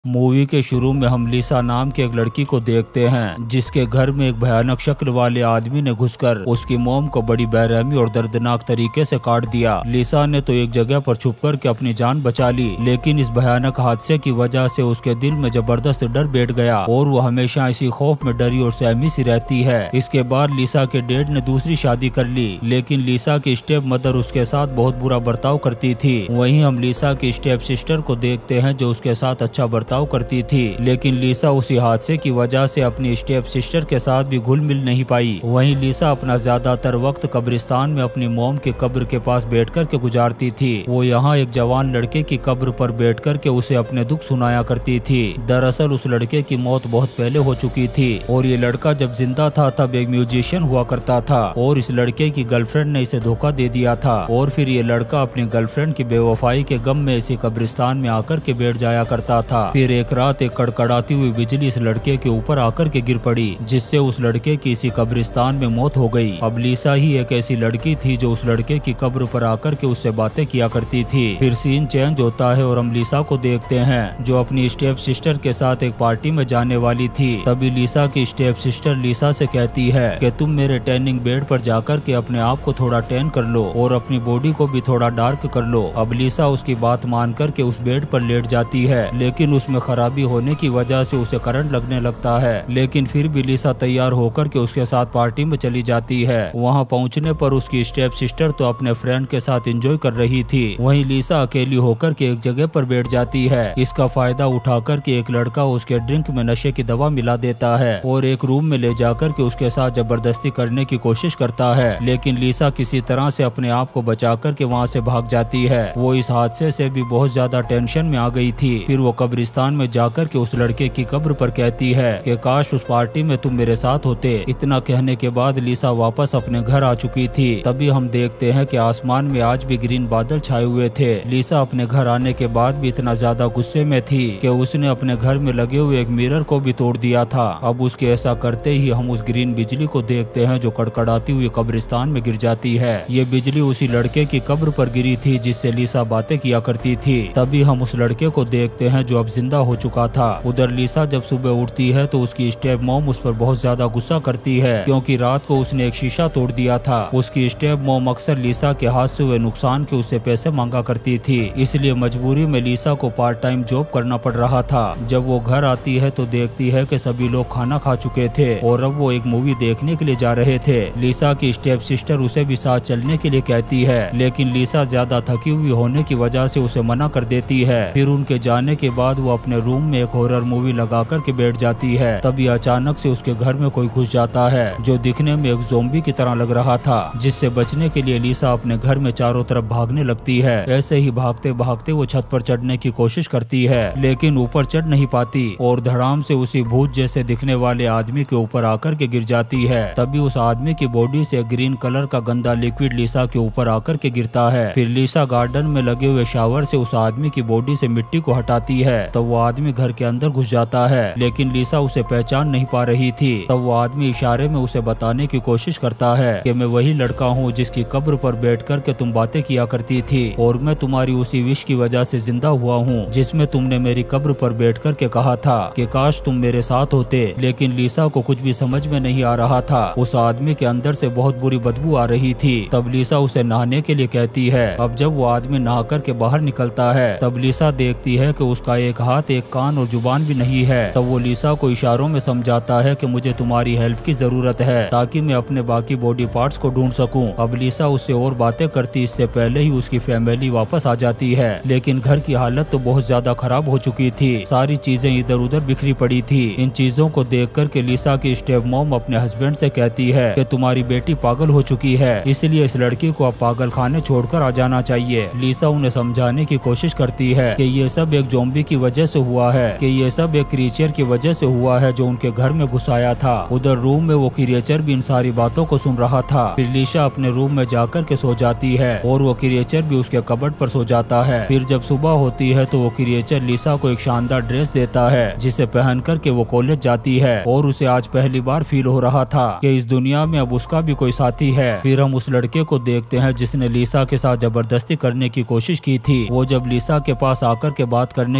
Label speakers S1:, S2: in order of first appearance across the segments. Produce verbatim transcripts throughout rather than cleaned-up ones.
S1: Movie के शुरू में हम लिसा नाम की एक लड़की को देखते हैं जिसके घर में एक भयानक शक्ल वाले आदमी ने घुसकर उसकी मोम को बड़ी बेरहमी और दर्दनाक तरीके से काट दिया। लिसा ने तो एक जगह पर छुप कर के अपनी जान बचा ली, लेकिन इस भयानक हादसे की वजह से उसके दिल में जबरदस्त डर बैठ गया और वो हमेशा इसी खौफ में डरी और सहमी सी रहती है। इसके बाद लिसा के डैड ने दूसरी शादी कर ली, लेकिन लिसा की स्टेप मदर उसके साथ बहुत बुरा बर्ताव करती थी। वहीं हम लिसा की स्टेप सिस्टर को देखते हैं जो उसके साथ अच्छा बर्ताव करती थी, लेकिन लिसा उसी हादसे की वजह से अपनी स्टेप सिस्टर के साथ भी घुल मिल नहीं पाई। वहीं लिसा अपना ज्यादातर वक्त कब्रिस्तान में अपनी मोम के कब्र के पास बैठकर के गुजारती थी। वो यहाँ एक जवान लड़के की कब्र पर बैठकर के उसे अपने दुख सुनाया करती थी। दरअसल उस लड़के की मौत बहुत पहले हो चुकी थी और ये लड़का जब जिंदा था तब एक म्यूजिशियन हुआ करता था और इस लड़के की गर्लफ्रेंड ने इसे धोखा दे दिया था और फिर ये लड़का अपनी गर्लफ्रेंड की बेवफाई के गम में इसी कब्रिस्तान में आकर के बैठ जाया करता था। फिर एक रात एक कड़कड़ाती हुई बिजली इस लड़के के ऊपर आकर के गिर पड़ी, जिससे उस लड़के की इसी कब्रिस्तान में मौत हो गई। अब लिसा ही एक ऐसी लड़की थी जो उस लड़के की कब्र पर आकर के उससे बातें किया करती थी। फिर सीन चेंज होता है और हम लिसा को देखते हैं जो अपनी स्टेप सिस्टर के साथ एक पार्टी में जाने वाली थी। तभी लिसा की स्टेप सिस्टर लिसा से कहती है कि तुम मेरे टैनिंग बेड पर जाकर के अपने आप को थोड़ा टैन कर लो और अपनी बॉडी को भी थोड़ा डार्क कर लो। अब लिसा उसकी बात मान कर के उस बेड पर लेट जाती है, लेकिन उसमें खराबी होने की वजह से उसे करंट लगने लगता है। लेकिन फिर भी लिसा तैयार होकर के उसके साथ पार्टी में चली जाती है। वहां पहुंचने पर उसकी स्टेप सिस्टर तो अपने फ्रेंड के साथ एंजॉय कर रही थी, वहीं लिसा अकेली होकर के एक जगह पर बैठ जाती है। इसका फायदा उठाकर के एक लड़का उसके ड्रिंक में नशे की दवा मिला देता है और एक रूम में ले जाकर के उसके साथ जबरदस्ती करने की कोशिश करता है, लेकिन लिसा किसी तरह से अपने आप को बचा कर के वहाँ से भाग जाती है। वो इस हादसे से भी बहुत ज्यादा टेंशन में आ गई थी। फिर वो कब्रिस्तान में जाकर के उस लड़के की कब्र पर कहती है कि काश उस पार्टी में तुम मेरे साथ होते। इतना कहने के बाद लिसा वापस अपने घर आ चुकी थी। तभी हम देखते हैं कि आसमान में आज भी ग्रीन बादल छाए हुए थे। लिसा अपने घर आने के बाद भी इतना ज्यादा गुस्से में थी कि उसने अपने घर में लगे हुए एक मिरर को भी तोड़ दिया था। अब उसके ऐसा करते ही हम उस ग्रीन बिजली को देखते हैं जो कड़कड़ाती हुई कब्रिस्तान में गिर जाती है। ये बिजली उसी लड़के की कब्र पर गिरी थी जिससे लिसा बातें किया करती थी। तभी हम उस लड़के को देखते हैं जो अब जिंदा हो चुका था। उधर लिसा जब सुबह उठती है तो उसकी स्टेप मॉम उस पर बहुत ज्यादा गुस्सा करती है क्योंकि रात को उसने एक शीशा तोड़ दिया था। उसकी स्टेप मॉम अक्सर लिसा के हाथ से हुए नुकसान के उससे पैसे मांगा करती थी, इसलिए मजबूरी में लिसा को पार्ट टाइम जॉब करना पड़ रहा था। जब वो घर आती है तो देखती है कि सभी लोग खाना खा चुके थे और अब वो एक मूवी देखने के लिए जा रहे थे। लिसा की स्टेप सिस्टर उसे भी साथ चलने के लिए कहती है, लेकिन लिसा ज्यादा थकी हुई होने की वजह से उसे मना कर देती है। फिर उनके जाने के बाद वो अपने रूम में एक हॉरर मूवी लगा कर के बैठ जाती है। तभी अचानक से उसके घर में कोई घुस जाता है जो दिखने में एक ज़ोंबी की तरह लग रहा था, जिससे बचने के लिए लिसा अपने घर में चारों तरफ भागने लगती है। ऐसे ही भागते भागते वो छत पर चढ़ने की कोशिश करती है, लेकिन ऊपर चढ़ नहीं पाती और धड़ाम से उसी भूत जैसे दिखने वाले आदमी के ऊपर आकर के गिर जाती है। तभी उस आदमी की बॉडी से ग्रीन कलर का गंदा लिक्विड लिसा के ऊपर आकर के गिरता है। फिर लिसा गार्डन में लगे हुए शावर से उस आदमी की बॉडी से मिट्टी को हटाती है। तब वो आदमी घर के अंदर घुस जाता है, लेकिन लिसा उसे पहचान नहीं पा रही थी। तब वो आदमी इशारे में उसे बताने की कोशिश करता है कि मैं वही लड़का हूँ जिसकी कब्र पर बैठ कर के तुम बातें किया करती थी और मैं तुम्हारी उसी विश की वजह से जिंदा हुआ हूँ जिसमें तुमने मेरी कब्र पर बैठ कर के कहा था कि काश तुम मेरे साथ होते। लेकिन लिसा को कुछ भी समझ में नहीं आ रहा था। उस आदमी के अंदर से बहुत बुरी बदबू आ रही थी। तब लिसा उसे नहाने के लिए कहती है। अब जब वो आदमी नहा कर के बाहर निकलता है तब लिसा देखती है कि उसका एक हाथ, एक कान और जुबान भी नहीं है। तब वो लिसा को इशारों में समझाता है कि मुझे तुम्हारी हेल्प की जरूरत है ताकि मैं अपने बाकी बॉडी पार्ट्स को ढूंढ सकूं। अब लिसा उससे और बातें करती इससे पहले ही उसकी फैमिली वापस आ जाती है, लेकिन घर की हालत तो बहुत ज्यादा खराब हो चुकी थी। सारी चीजें इधर उधर बिखरी पड़ी थी। इन चीजों को देख कर के लिसा की स्टेप मॉम अपने हस्बैंड से कहती है कि तुम्हारी बेटी पागल हो चुकी है, इसलिए इस लड़की को अब पागल खाने छोड़कर आ जाना चाहिए। लिसा उन्हें समझाने की कोशिश करती है कि ये सब एक ज़ॉम्बी की वजह से हुआ है, कि ये सब एक क्रिएचर की वजह से हुआ है जो उनके घर में घुस आया था। उधर रूम में वो क्रिएचर भी इन सारी बातों को सुन रहा था। फिर लिसा अपने रूम में जाकर के सो जाती है और वो क्रिएचर भी उसके कबर्ड पर सो जाता है। फिर जब सुबह होती है तो वो क्रिएचर लिसा को एक शानदार ड्रेस देता है जिसे पहन कर के वो कॉलेज जाती है और उसे आज पहली बार फील हो रहा था कि इस दुनिया में अब उसका भी कोई साथी है। फिर हम उस लड़के को देखते हैं जिसने लिसा के साथ जबरदस्ती करने की कोशिश की थी। वो जब लिसा के पास आकर के बात करने की कोशिश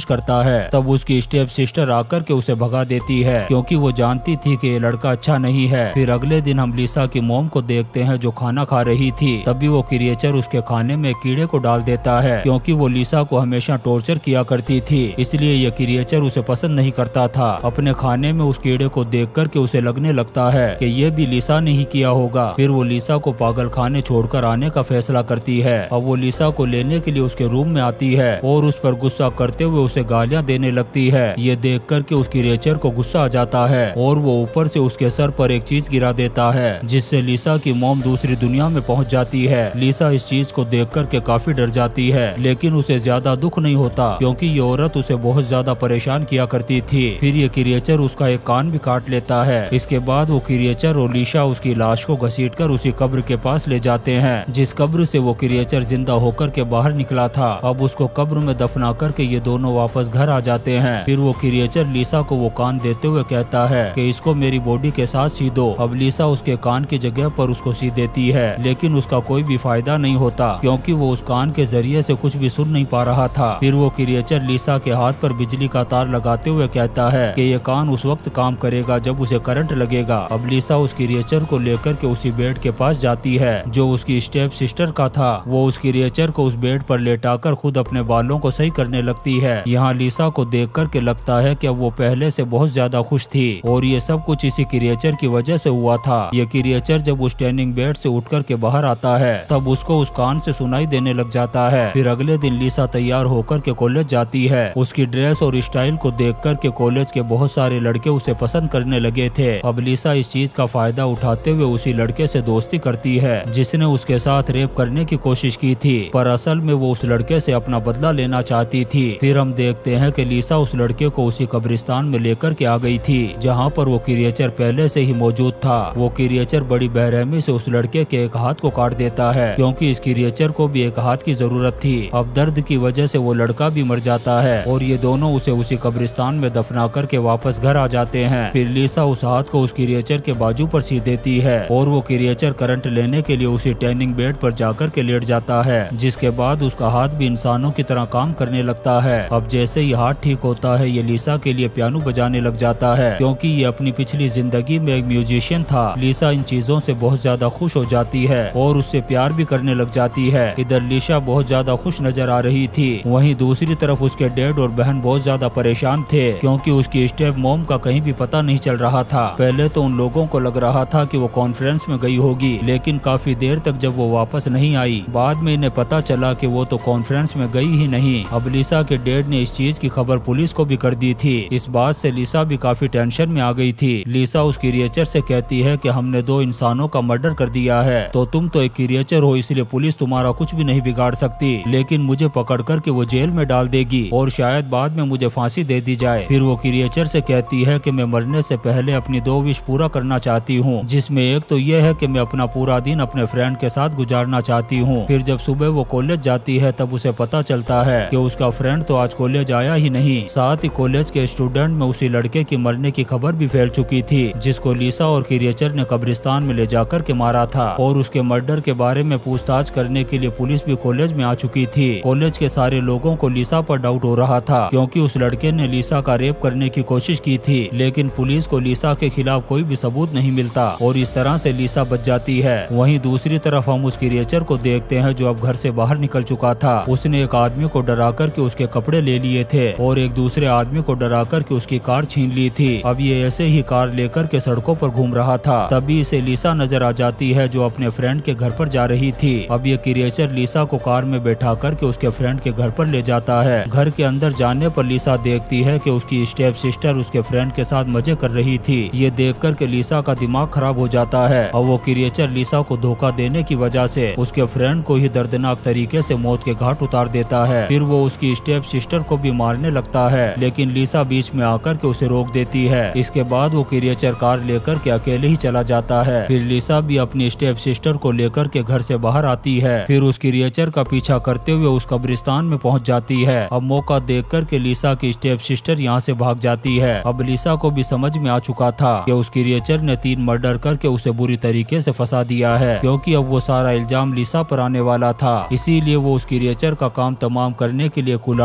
S1: कोशिश करता है तब उसकी स्टेप सिस्टर आकर के उसे भगा देती है क्योंकि वो जानती थी कि ये लड़का अच्छा नहीं है। फिर अगले दिन हम लिसा की मॉम को देखते हैं जो खाना खा रही थी। तभी वो क्रिएचर उसके खाने में कीड़े को डाल देता है क्योंकि वो लिसा को हमेशा टॉर्चर किया करती थी, इसलिए ये क्रिएचर उसे पसंद नहीं करता था। अपने खाने में उस कीड़े को देख कर के उसे लगने लगता है कि ये भी लिसा ने ही किया होगा। फिर वो लिसा को पागल खाने छोड़कर आने का फैसला करती है। अब वो लिसा को लेने के लिए उसके रूम में आती है और उस पर गुस्सा करते हुए उसे गालियां देने लगती है। ये देख कर के उस क्रिएचर को गुस्सा आ जाता है और वो ऊपर से उसके सर पर एक चीज गिरा देता है जिससे लिसा की मॉम दूसरी दुनिया में पहुंच जाती है। लिसा इस चीज को देख कर के काफी डर जाती है लेकिन उसे ज्यादा दुख नहीं होता क्योंकि ये औरत उसे बहुत ज्यादा परेशान किया करती थी। फिर ये क्रिएचर उसका एक कान भी काट लेता है। इसके बाद वो क्रिएचर और लिसा उसकी लाश को घसीटकर उसी कब्र के पास ले जाते हैं जिस कब्र से वो क्रिएचर जिंदा होकर के बाहर निकला था। अब उसको कब्र में दफना करके ये दोनों वापस घर आ जाते हैं। फिर वो क्रिएचर लिसा को वो कान देते हुए कहता है कि इसको मेरी बॉडी के साथ सी दो। अब लिसा उसके कान की जगह पर उसको सी देती है लेकिन उसका कोई भी फायदा नहीं होता क्योंकि वो उस कान के जरिए से कुछ भी सुन नहीं पा रहा था। फिर वो क्रिएचर लिसा के हाथ पर बिजली का तार लगाते हुए कहता है कि ये कान उस वक्त काम करेगा जब उसे करंट लगेगा। अब लिसा उस क्रिएचर को लेकर के उसी बेड के पास जाती है जो उसकी स्टेप सिस्टर का था। वो उस क्रिएचर को उस बेड पर लेटाकर खुद अपने बालों को सही करने लगती है। यहाँ लिसा को देख कर के लगता है कि अब वो पहले से बहुत ज्यादा खुश थी और ये सब कुछ इसी क्रिएचर की वजह से हुआ था। ये क्रिएचर जब उस स्टैंडिंग बेड से उठ कर के बाहर आता है तब उसको उस कान से सुनाई देने लग जाता है। फिर अगले दिन लिसा तैयार होकर के कॉलेज जाती है। उसकी ड्रेस और स्टाइल को देख कर के कॉलेज के बहुत सारे लड़के उसे पसंद करने लगे थे। अब लिसा इस चीज का फायदा उठाते हुए उसी लड़के से दोस्ती करती है जिसने उसके साथ रेप करने की कोशिश की थी, पर असल में वो उस लड़के से अपना बदला लेना चाहती थी। फिर हम देखते हैं कि लिसा उस लड़के को उसी कब्रिस्तान में लेकर के आ गई थी जहाँ पर वो क्रिएचर पहले से ही मौजूद था। वो क्रिएचर बड़ी बेरहमी से उस लड़के के एक हाथ को काट देता है क्योंकि इस क्रिएचर को भी एक हाथ की जरूरत थी। अब दर्द की वजह से वो लड़का भी मर जाता है और ये दोनों उसे उसी कब्रिस्तान में दफना करके वापस घर आ जाते हैं। फिर लिसा उस हाथ को उस क्रिएचर के बाजू पर सी देती है और वो क्रिएचर करंट लेने के लिए उसी टैनिंग बेड पर जाकर के लेट जाता है जिसके बाद उसका हाथ भी इंसानों की तरह काम करने लगता है। अब जैसे ही हाथ ठीक होता है ये लिसा के लिए पियानो बजाने लग जाता है क्योंकि ये अपनी पिछली जिंदगी में एक म्यूजिशियन था। लिसा इन चीजों से बहुत ज्यादा खुश हो जाती है और उससे प्यार भी करने लग जाती है। इधर लिसा बहुत ज्यादा खुश नजर आ रही थी, वहीं दूसरी तरफ उसके डैड और बहन बहुत ज्यादा परेशान थे क्योंकि उसकी स्टेप मॉम का कहीं भी पता नहीं चल रहा था। पहले तो उन लोगों को लग रहा था कि वो कॉन्फ्रेंस में गई होगी लेकिन काफी देर तक जब वो वापस नहीं आई बाद में इन्हें पता चला कि वो तो कॉन्फ्रेंस में गई ही नहीं। अब लिसा के डैड ने इस चीज की खबर पुलिस को भी कर दी थी। इस बात से लिसा भी काफी टेंशन में आ गई थी। लिसा उस क्रिएचर से कहती है कि हमने दो इंसानों का मर्डर कर दिया है तो तुम तो एक क्रिएचर हो इसलिए पुलिस तुम्हारा कुछ भी नहीं बिगाड़ सकती, लेकिन मुझे पकड़ कर के वो जेल में डाल देगी और शायद बाद में मुझे फांसी दे दी जाए। फिर वो क्रिएचर से कहती है कि मैं मरने से पहले अपनी दो विश पूरा करना चाहती हूँ, जिसमें एक तो यह है कि मैं अपना पूरा दिन अपने फ्रेंड के साथ गुजारना चाहती हूँ। फिर जब सुबह वो कॉलेज जाती है तब उसे पता चलता है कि उसका फ्रेंड तो आज कॉलेज आया ही नहीं। साथ ही कॉलेज के स्टूडेंट में उसी लड़के की मरने की खबर भी फैल चुकी थी जिसको लिसा और क्रिएचर ने कब्रिस्तान में ले जाकर के मारा था और उसके मर्डर के बारे में पूछताछ करने के लिए पुलिस भी कॉलेज में आ चुकी थी। कॉलेज के सारे लोगों को लिसा पर डाउट हो रहा था क्योंकि उस लड़के ने लिसा का रेप करने की कोशिश की थी, लेकिन पुलिस को लिसा के खिलाफ कोई भी सबूत नहीं मिलता और इस तरह से लिसा बच जाती है। वहीं दूसरी तरफ हम उस क्रिएचर को देखते हैं जो अब घर से बाहर निकल चुका था। उसने एक आदमी को डरा कर के उसके कपड़े ले लिए थे और एक दूसरे आदमी को डरा कर के उसकी कार छीन ली थी। अब ये ऐसे ही कार लेकर के सड़कों पर घूम रहा था, तभी इसे लिसा नजर आ जाती है जो अपने फ्रेंड के घर पर जा रही थी। अब ये क्रिएचर लिसा को कार में बैठा कर के उसके फ्रेंड के घर पर ले जाता है। घर के अंदर जाने पर लिसा देखती है कि उसकी स्टेप सिस्टर उसके फ्रेंड के साथ मजे कर रही थी। ये देख कर के लिसा का दिमाग खराब हो जाता है और वो क्रिएचर लिसा को धोखा देने की वजह से उसके फ्रेंड को ही दर्दनाक तरीके से मौत के घाट उतार देता है। फिर वो उसकी स्टेप सिस्टर को भी मारने लगता है, लेकिन लिसा बीच में आकर के उसे रोक देती है। इसके बाद वो क्रिएचर कार लेकर के अकेले ही चला जाता है। फिर लिसा भी अपनी स्टेप सिस्टर को लेकर के घर से बाहर आती है। फिर उस क्रिएचर का पीछा करते हुए उस कब्रिस्तान में पहुंच जाती है। अब मौका देख कर के लिसा की स्टेप सिस्टर यहाँ से भाग जाती है। अब लिसा को भी समझ में आ चुका था कि उस क्रिएचर ने तीन मर्डर करके उसे बुरी तरीके से फंसा दिया है, क्योंकि अब वो सारा इल्जाम लिसा पर आने वाला था। इसीलिए वो उस क्रिएचर का काम तमाम करने के लिए कुल्हाड़ी लेकर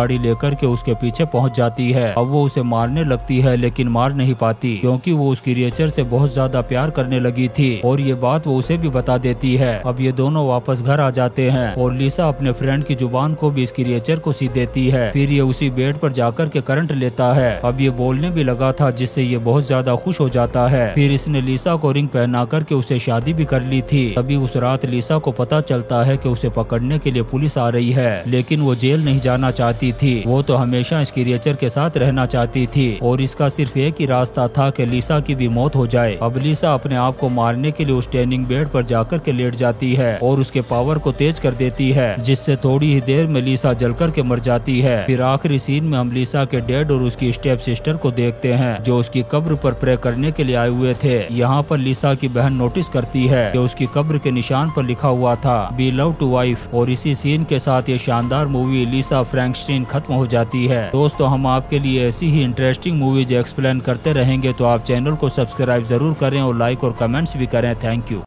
S1: करके उसके पीछे पहुंच जाती है। अब वो उसे मारने लगती है लेकिन मार नहीं पाती क्योंकि वो उस क्रिएचर से बहुत ज्यादा प्यार करने लगी थी और ये बात वो उसे भी बता देती है। अब ये दोनों वापस घर आ जाते हैं और लिसा अपने फ्रेंड की जुबान को भी इस क्रिएचर को सी देती है। फिर ये उसी बेड पर जाकर के करंट लेता है। अब ये बोलने भी लगा था जिससे ये बहुत ज्यादा खुश हो जाता है। फिर इसने लिसा को रिंग पहना करके उसे शादी भी कर ली थी। तभी उस रात लिसा को पता चलता है कि उसे पकड़ने के लिए पुलिस आ रही है, लेकिन वो जेल नहीं जाना चाहती थी। वो तो हमेशा इस क्रिएचर के साथ रहना चाहती थी और इसका सिर्फ एक ही रास्ता था कि लिसा की भी मौत हो जाए। अब लिसा अपने आप को मारने के लिए उस ट्रेनिंग बेड पर जाकर के लेट जाती है और उसके पावर को तेज कर देती है, जिससे थोड़ी ही देर में लिसा जलकर के मर जाती है। फिर आखिरी सीन में हम लिसा के डैड और उसकी स्टेप सिस्टर को देखते हैं जो उसकी कब्र पर प्रे करने के लिए आए हुए थे। यहाँ पर लिसा की बहन नोटिस करती है कि उसकी कब्र के निशान पर लिखा हुआ था बी लव टू वाइफ। और इसी सीन के साथ ये शानदार मूवी लिसा फ्रैंकस्टीन खत्म हो जाती है। दोस्तों, हम आपके लिए ऐसी ही इंटरेस्टिंग मूवीज एक्सप्लेन करते रहेंगे, तो आप चैनल को सब्सक्राइब जरूर करें और लाइक और कमेंट्स भी करें। Thank you.